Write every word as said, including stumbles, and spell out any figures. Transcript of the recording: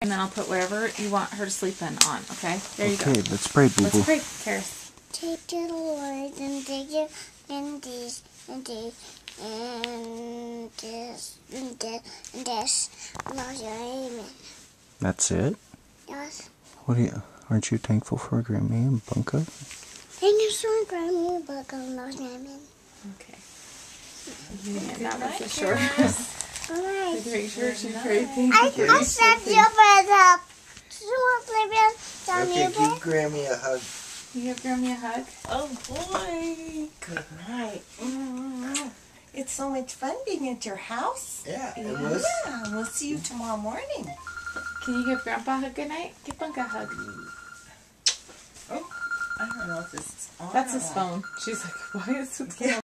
And then I'll put whatever you want her to sleep in on, okay? There you okay, go. Okay, let's pray, boo-boo. Let's pray, Charis. Take to the Lord and take you and this and this and this and this and this. Lord, amen. That's it? Yes. What are you, aren't you thankful for Grammy and Bunca? Thank you so much, Grammy and Bunca. Lord, amen. Okay. Yeah, that was night, a short. All right. To make sure she prayed. Thank I, you. I set your bed up. Do you want to play bed? Down Okay, your give bed? Grammy a hug. You give Grammy a hug? Oh boy, good night. Mm-hmm. It's so much fun being at your house. Yeah, it Yeah. was. Yeah, we'll see you tomorrow morning. Can you give Grandpa a good night? Give Bunca a hug. Oh, I don't know if this is on. That's or his not. phone. She's like, why is it? Yeah.